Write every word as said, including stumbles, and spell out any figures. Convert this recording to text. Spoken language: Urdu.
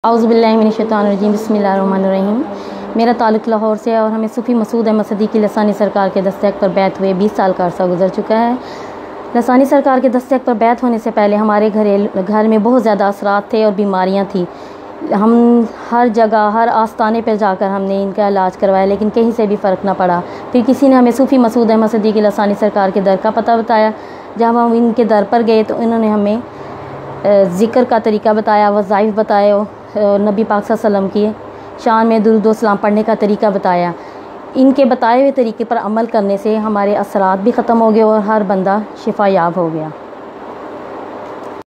اعوذ باللہ من الشیطان الرجیم، بسم اللہ الرحمن الرحیم۔ میرا تعلق لاہور سے ہے اور ہمیں صوفی مسعود احمد صدیقی لسانی سرکار کے دستک پر بیعت ہوئے بیس سال کا عرصہ گزر چکا ہے۔ لسانی سرکار کے دستک پر بیعت ہونے سے پہلے ہمارے گھریل گھر میں بہت زیادہ اثرات تھے اور بیماریاں تھیں۔ ہم ہر جگہ ہر آستانے پہ جا کر ہم نے ان کا علاج کروایا لیکن کہیں سے بھی فرق نہ پڑا۔ پھر کسی نے ہمیں صوفی مسعود احمد صدیقی لسانی سرکار کے در کا پتہ بتایا۔ جب ہم ان کے در پر گئے تو انہوں نے ہمیں ذکر کا طریقہ بتایا، وظائف بتائے، نبی پاک صلی اللہ علیہ وسلم کی شان میں درود و سلام پڑھنے کا طریقہ بتایا۔ ان کے بتائے ہوئے طریقے پر عمل کرنے سے ہمارے اثرات بھی ختم ہو گئے اور ہر بندہ شفا یاب ہو گیا۔